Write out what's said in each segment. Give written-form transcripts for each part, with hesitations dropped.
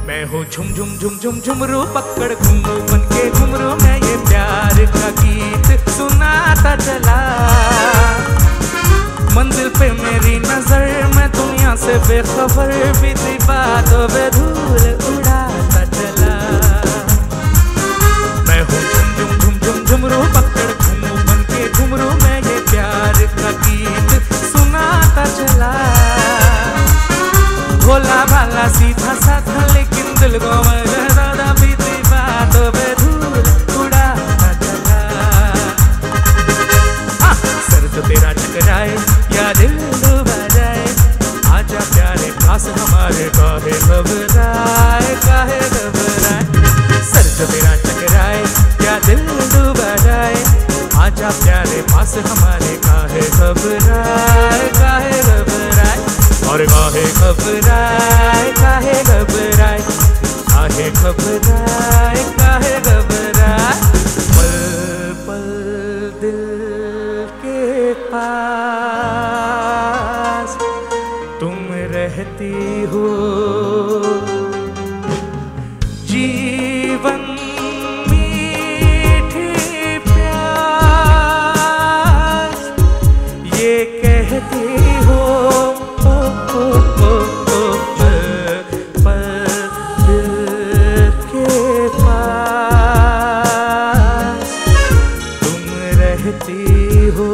मैं हूँ झुम झुम झुम झुम झुमरू पकड़ घुंघरू बन के घुमरू मैं ये प्यार का गीत सुनाता चला। मंजिल पे मेरी नजर मैं दुनिया से बेखबर बीती बातों पे धूल उड़ाता चला। मैं हूँ झुम झुम झुम झुम झुमरू पकड़ घुंघरू बन के घुमरू मैं ये प्यार का गीत सुनाता चला। भोला भाला सीधा साधा लेकिन दिल को मैं ज्यादा बीती बातों पे धूल उड़ाता चला। सर तो तेरा टकराए या दिल डूबा जाए, आजा प्यारे पास हमारे काहे घबराए काहे घबराए। सर तो तेरा टकराए या दिल डूबा जाए, आजा प्यारे पास हमारे काहे घबराए काहे घबराए। और काहे घबराए काहे घबराए काहे घबराए काहे घबराए। पल पल दिल के पास तुम रहती हो, जीवन मीठी प्यास ये कहती हो। हो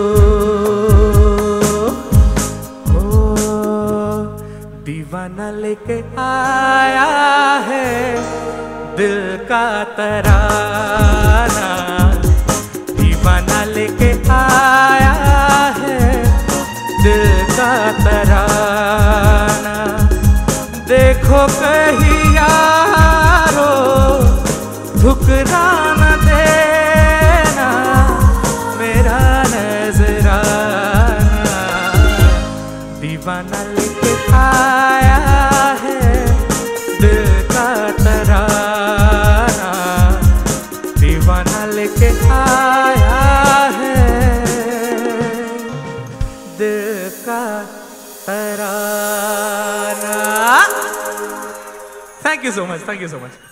दीवाना लेके आया है दिल का तराना, दीवाना लेके आया है दिल का तराना। देखो कहीं यारो ठुकरा न देना मेरा नजराना। दीवाना लेके आया है दिल का तराना, दीवाना लेके आया है दिल का तराना। Thank you so much, thank you so much.